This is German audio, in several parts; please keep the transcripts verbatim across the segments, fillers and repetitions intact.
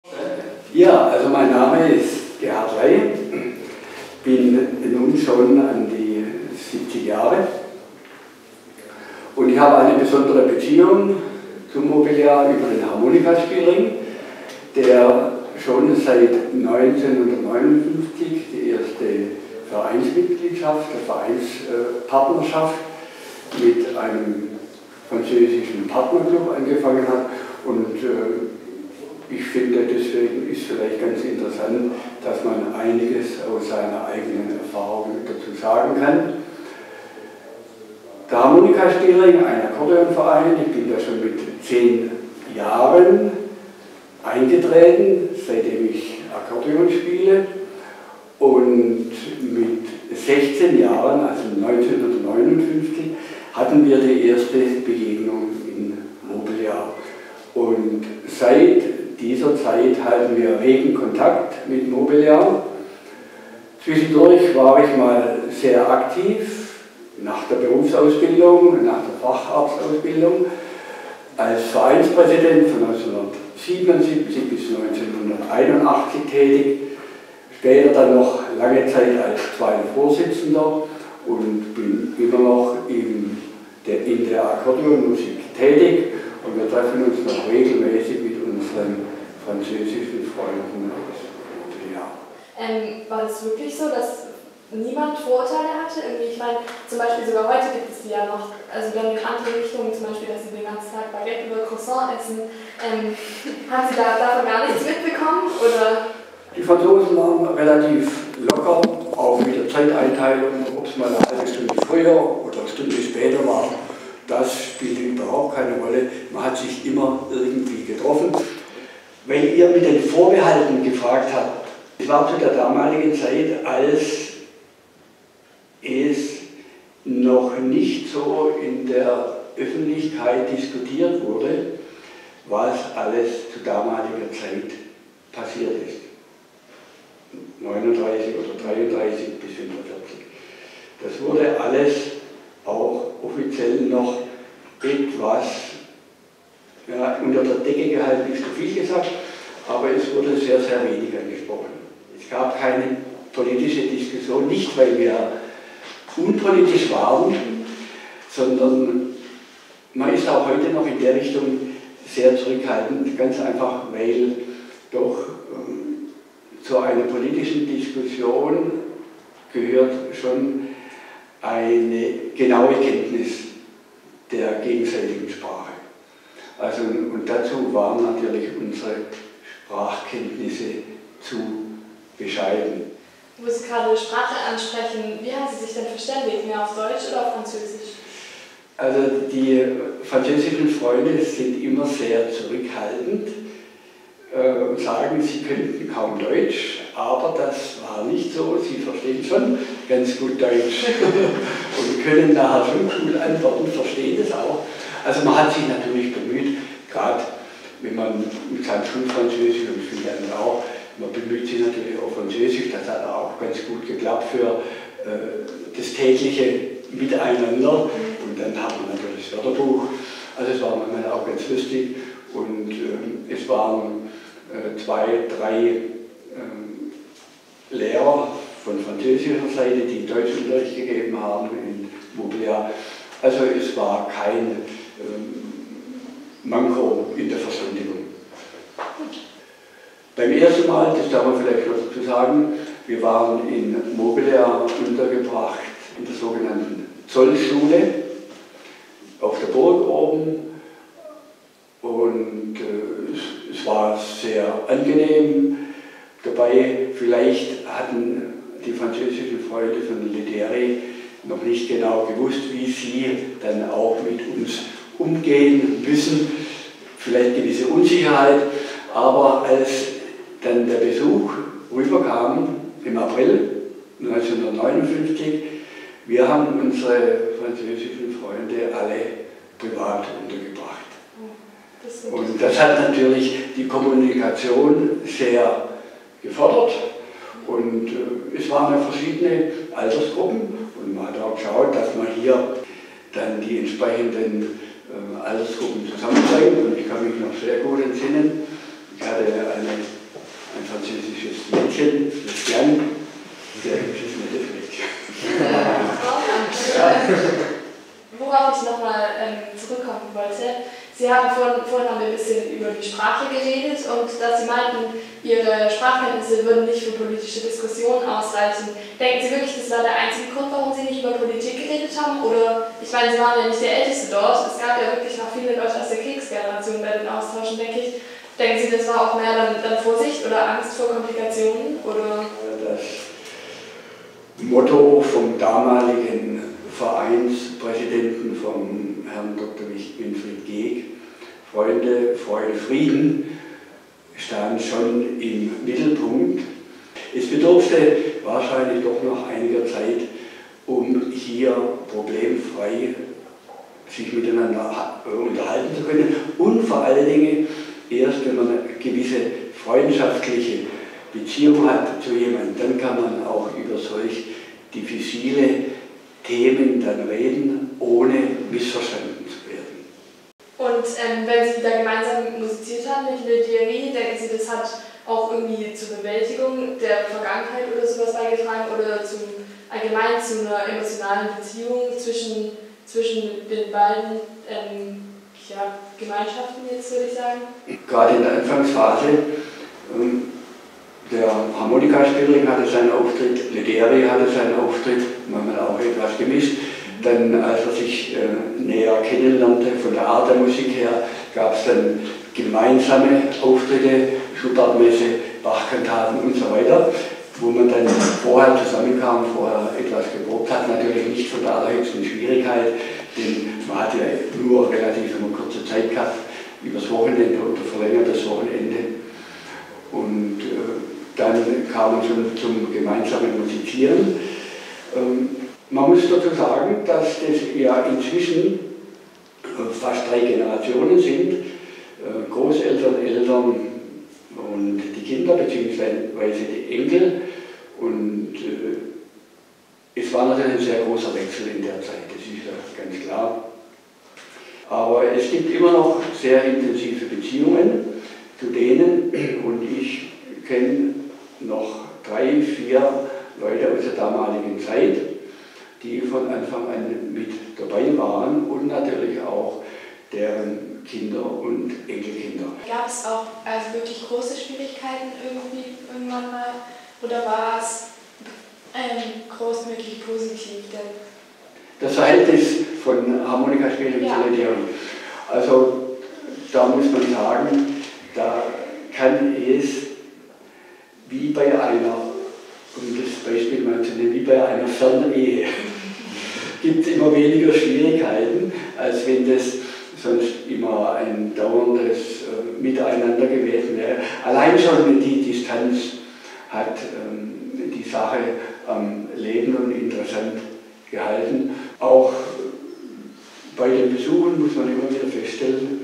Ja, also mein Name ist Gerhard Ley, bin nun schon an die siebzig Jahre und ich habe eine besondere Beziehung zum Mobiliar über den Harmonikaspielring, der schon seit neunzehnhundertneunundfünfzig die erste Vereinsmitgliedschaft, die Vereinspartnerschaft mit einem französischen Partnerclub angefangen hat. Und äh, ich finde, deswegen ist vielleicht ganz interessant, dass man einiges aus seiner eigenen Erfahrung dazu sagen kann. Der Harmonikaspielring, ein Akkordeonverein, ich bin da schon mit zehn Jahren eingetreten, seitdem ich Akkordeon spiele. Und mit sechzehn Jahren, also neunzehnhundertneunundfünfzig, hatten wir die erste Begegnung in Mobiliar. Und seit dieser Zeit halten wir regen Kontakt mit Mobiliar. Zwischendurch war ich mal sehr aktiv, nach der Berufsausbildung, nach der Facharztausbildung, als Vereinspräsident von neunzehnhundertsiebenundsiebzig bis neunzehnhunderteinundachtzig tätig, später dann noch lange Zeit als zweiter Vorsitzender und bin immer noch in der, in der Akkordeonmusik tätig und wir treffen uns noch regelmäßig mit unseren französischen Freunden aus Mobiliar. Ähm, war das wirklich so, dass niemand Vorurteile hatte? Irgendwie, ich meine, zum Beispiel sogar heute gibt es die ja noch, also dann in andere Richtungen, zum Beispiel, dass sie den ganzen Tag Baguette oder Croissant essen. Ähm, haben Sie da davon gar nichts mitbekommen? Oder? Die Franzosen waren relativ locker, auch mit der Zeiteinteilung, ob es mal eine halbe Stunde früher oder eine Stunde später war. Das spielte überhaupt keine Rolle. Man hat sich immer irgendwie getroffen. Weil ihr mit den Vorbehalten gefragt habt, es war zu der damaligen Zeit, als es noch nicht so in der Öffentlichkeit diskutiert wurde, was alles zu damaliger Zeit passiert ist. neununddreißig oder dreiunddreißig bis fünfundvierzig. Das wurde alles auch offiziell noch etwas ja, unter der Decke gehalten, nicht so viel gesagt, aber es wurde sehr, sehr wenig angesprochen. Es gab keine politische Diskussion, nicht weil wir unpolitisch waren, sondern man ist auch heute noch in der Richtung sehr zurückhaltend, ganz einfach, weil doch ähm, zu einer politischen Diskussion gehört schon eine genaue Kenntnis der gegenseitigen Sprache. Also, und dazu waren natürlich unsere Sprachkenntnisse zu bescheiden. Wo Sie gerade Sprache ansprechen, wie haben Sie sich denn verständigt? Mehr auf Deutsch oder auf Französisch? Also die französischen Freunde sind immer sehr zurückhaltend äh, und sagen, sie könnten kaum Deutsch, aber das war nicht so. Sie verstehen schon ganz gut Deutsch und können nachher schon cool antworten, verstehen das auch. Also man hat sich natürlich bemüht, gerade wenn man mit seinem Schulfranzösisch und viele andere auch, man bemüht sich natürlich auch Französisch, das hat auch ganz gut geklappt für äh, das tägliche Miteinander. Und dann hat man natürlich das Wörterbuch, also es war manchmal auch ganz lustig und äh, es waren äh, zwei, drei äh, Lehrer von französischer Seite, die Deutschunterricht gegeben haben in Mobiliar. Also es war kein ähm, Manko in der Verständigung. Beim ersten Mal, das darf man vielleicht noch dazu sagen, wir waren in Mobiliar untergebracht in der sogenannten Zollschule auf der Burg oben und äh, es, es war sehr angenehm. Dabei vielleicht hatten die französischen Freunde von Lideri noch nicht genau gewusst, wie sie dann auch mit uns umgehen müssen, vielleicht gewisse Unsicherheit, aber als dann der Besuch rüberkam im April neunzehnhundertneunundfünfzig, wir haben unsere französischen Freunde alle privat untergebracht. Das und das hat natürlich die Kommunikation sehr gefordert und äh, es waren ja verschiedene Altersgruppen und man hat auch geschaut, dass man hier dann die entsprechenden äh, Altersgruppen zusammenbringt und ich kann mich noch sehr gut entsinnen, Ich hatte eine, ein französisches Mädchen, Christian, sehr hübsches, nettes Mädchen. Ja. Worauf ich nochmal ähm, zurückkommen wollte, Sie haben vorhin, vorhin haben wir ein bisschen über die Sprache geredet und dass Sie meinten, Ihre Sprachkenntnisse würden nicht für politische Diskussionen ausreichen. Denken Sie wirklich, das war der einzige Grund, warum Sie nicht über Politik geredet haben? Oder, ich meine, Sie waren ja nicht der Älteste dort, es gab ja wirklich noch viele Leute aus der Kriegsgeneration bei den Austauschen, denke ich. Denken Sie, das war auch mehr dann, dann Vorsicht oder Angst vor Komplikationen? Oder? Das Motto vom damaligen Vereinspräsidenten, vom Herrn Doktor Winfried Geek, Freunde, Freude, Frieden, stand schon im Mittelpunkt. Es bedurfte wahrscheinlich doch noch einiger Zeit, um hier problemfrei sich miteinander unterhalten zu können und vor allen Dingen erst, wenn man eine gewisse freundschaftliche Beziehung hat zu jemandem, dann kann man auch über solch diffizile Themen dann reden, ohne missverstanden zu werden. Und ähm, wenn Sie da gemeinsam musiziert haben mit Le Diary, denken Sie, das hat auch irgendwie zur Bewältigung der Vergangenheit oder sowas beigetragen oder zum, allgemein zu einer emotionalen Beziehung zwischen, zwischen den beiden ähm, ja, Gemeinschaften jetzt, würde ich sagen? Gerade in der Anfangsphase, ähm, der Harmonikaspielerin hatte seinen Auftritt, Le Diary hatte seinen Auftritt, manchmal auch etwas gemischt. Dann, als er sich äh, näher kennenlernte, von der Art der Musik her, gab es dann gemeinsame Auftritte, Schubert-Messe, Bach-Kantaten und so weiter, wo man dann vorher zusammenkam, vorher etwas geprobt hat, natürlich nicht von der allerhöchsten Schwierigkeit, denn man hatte ja nur relativ eine kurze Zeit gehabt, übers Wochenende oder verlängertes Wochenende. Und äh, dann kam man schon zum gemeinsamen Musizieren. Ähm, man muss dazu sagen, dass das ja inzwischen äh, fast drei Generationen sind, äh, Großeltern, Eltern und die Kinder bzw. die Enkel. Und äh, es war natürlich ein sehr großer Wechsel in der Zeit, das ist ja ganz klar. Aber es gibt immer noch sehr intensive Beziehungen zu denen, und ich kenne noch drei, vier Leute aus der damaligen Zeit, die von Anfang an mit dabei waren und natürlich auch deren Kinder und Enkelkinder. Gab es auch also wirklich große Schwierigkeiten irgendwie irgendwann mal oder war es ähm, großmöglich positiv? Denn das Verhältnis von Harmonikaspielen ja. zu Le Diary. Also da muss man sagen, da kann es wie bei einer, um das Beispiel mal zu nennen, wie bei einer Fernehe, gibt es immer weniger Schwierigkeiten, als wenn das sonst immer ein dauerndes äh, Miteinander gewesen wäre. Allein schon die Distanz hat ähm, die Sache am ähm, Leben und interessant gehalten. Auch bei den Besuchen muss man immer wieder feststellen,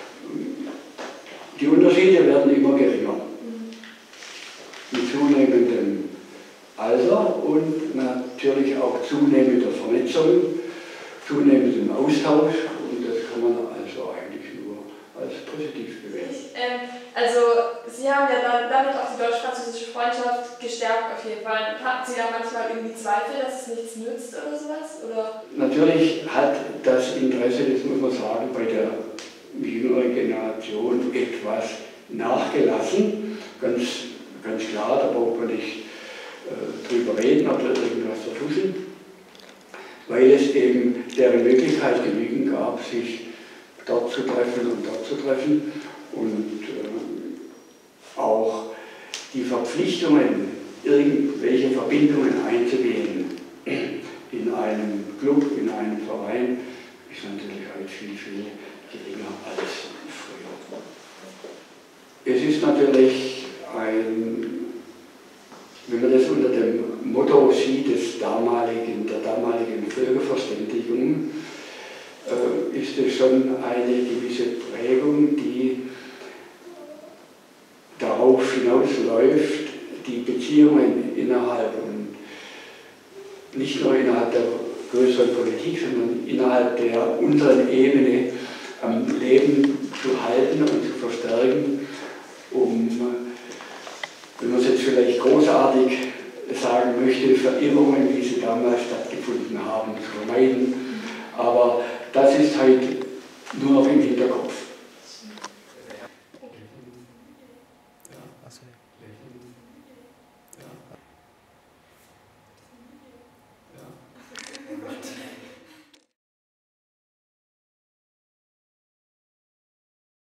die Unterschiede werden immer geringer. Mit zunehmendem Alter und natürlich auch zunehmender Vernetzung, zunehmendem Austausch, und das kann man also eigentlich nur als positiv bewerten. Ähm, also Sie haben ja dann, damit auch die deutsch-französische Freundschaft gestärkt auf jeden Fall. Hatten Sie da manchmal irgendwie Zweifel, dass es nichts nützt oder sowas? Oder? Natürlich hat das Interesse, das muss man sagen, bei der jüngeren Generation etwas nachgelassen. Ganz, ganz klar, da braucht man nicht äh, drüber reden oder irgendwas vertuschen, weil es eben deren Möglichkeit genügend gab, sich dort zu treffen und dort zu treffen und äh, auch die Verpflichtungen, irgendwelche Verbindungen einzugehen in einem Club, in einem Verein, ist natürlich halt viel, viel geringer als früher. Es ist natürlich ein, wenn man das unter dem Motto sieht, des damaligen, der damaligen Völkerverständigung, äh, ist es schon eine gewisse Prägung, die darauf hinausläuft, die Beziehungen innerhalb und nicht nur innerhalb der größeren Politik, sondern innerhalb der unteren Ebene am Leben zu halten und zu verstärken. um, wenn man es jetzt vielleicht großartig sagen möchte, Verirrungen, wie sie damals stattgefunden haben, zu vermeiden. Aber das ist halt nur noch im Hinterkopf.